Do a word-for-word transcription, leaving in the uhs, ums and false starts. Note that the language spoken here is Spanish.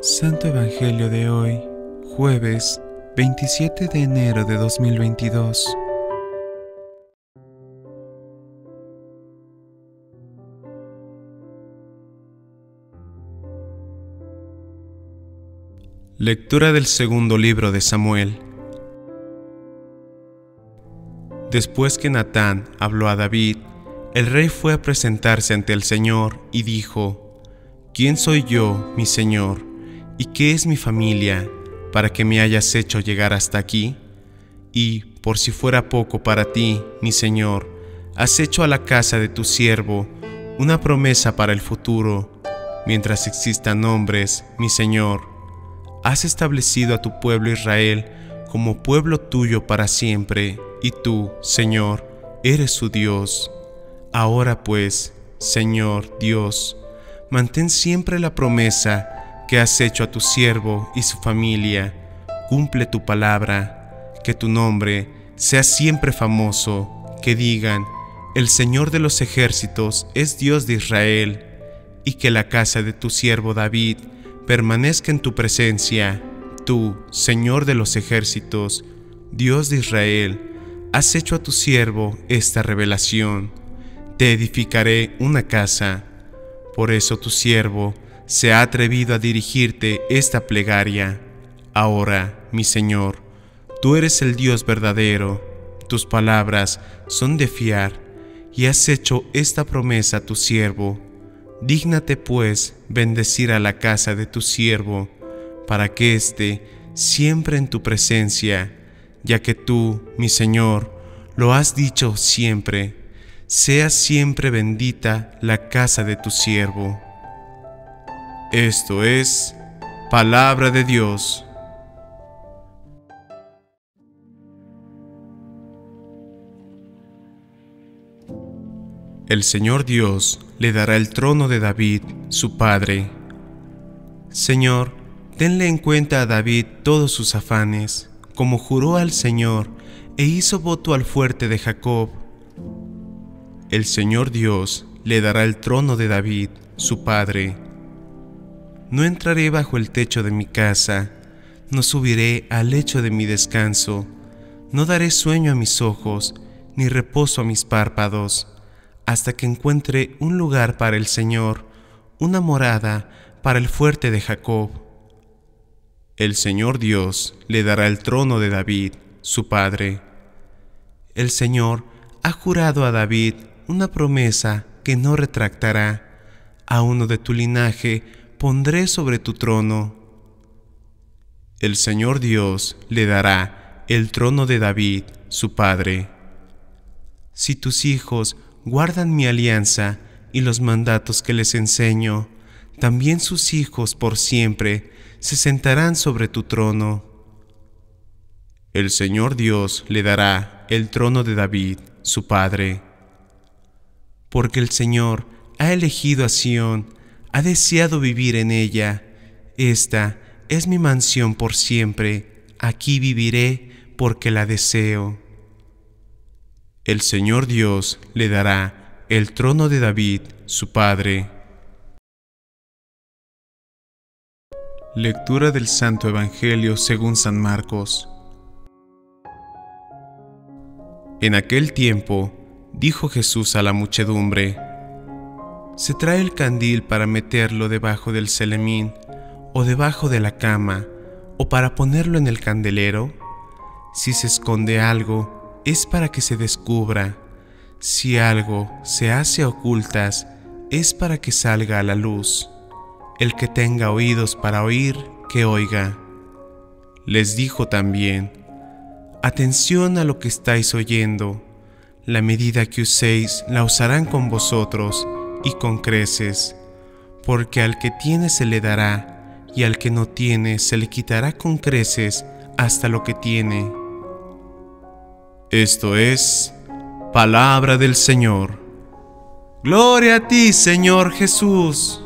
Santo Evangelio de hoy, jueves veintisiete de enero de dos mil veintidós. Lectura del segundo libro de Samuel. Después que Natán habló a David, el rey fue a presentarse ante el Señor y dijo: ¿Quién soy yo, mi Señor, y qué es mi familia, para que me hayas hecho llegar hasta aquí? Y, por si fuera poco para ti, mi Señor, has hecho a la casa de tu siervo una promesa para el futuro. Mientras existan hombres, mi Señor, has establecido a tu pueblo Israel como pueblo tuyo para siempre, y tú, Señor, eres su Dios. Ahora pues, Señor Dios, mantén siempre la promesa que has hecho a tu siervo y su familia. Cumple tu palabra, que tu nombre sea siempre famoso, que digan: el Señor de los ejércitos es Dios de Israel, y que la casa de tu siervo David permanezca en tu presencia. Tú, Señor de los ejércitos, Dios de Israel, has hecho a tu siervo esta revelación: te edificaré una casa. Por eso tu siervo se ha atrevido a dirigirte esta plegaria. Ahora, mi Señor, tú eres el Dios verdadero, tus palabras son de fiar, y has hecho esta promesa a tu siervo. Dígnate pues bendecir a la casa de tu siervo, para que esté siempre en tu presencia, ya que tú, mi Señor, lo has dicho siempre. Sea siempre bendita la casa de tu siervo. Esto es palabra de Dios. El Señor Dios le dará el trono de David, su padre. Señor, tenle en cuenta a David todos sus afanes, como juró al Señor e hizo voto al fuerte de Jacob. El Señor Dios le dará el trono de David, su padre. No entraré bajo el techo de mi casa, no subiré al lecho de mi descanso, no daré sueño a mis ojos, ni reposo a mis párpados, hasta que encuentre un lugar para el Señor, una morada para el fuerte de Jacob. El Señor Dios le dará el trono de David, su padre. El Señor ha jurado a David una promesa que no retractará: a uno de tu linaje pondré sobre tu trono. El Señor Dios le dará el trono de David, su padre. Si tus hijos guardan mi alianza y los mandatos que les enseño, también sus hijos por siempre se sentarán sobre tu trono. El Señor Dios le dará el trono de David, su padre. Porque el Señor ha elegido a Sión, ha deseado vivir en ella. Esta es mi mansión por siempre, aquí viviré porque la deseo. El Señor Dios le dará el trono de David, su padre. Lectura del Santo Evangelio según San Marcos. En aquel tiempo dijo Jesús a la muchedumbre: ¿se trae el candil para meterlo debajo del celemín, o debajo de la cama, o para ponerlo en el candelero? Si se esconde algo, es para que se descubra. Si algo se hace a ocultas, es para que salga a la luz. El que tenga oídos para oír, que oiga. Les dijo también: atención a lo que estáis oyendo. La medida que uséis la usarán con vosotros, y con creces, porque al que tiene se le dará, y al que no tiene se le quitará con creces hasta lo que tiene. Esto es palabra del Señor. Gloria a ti, Señor Jesús.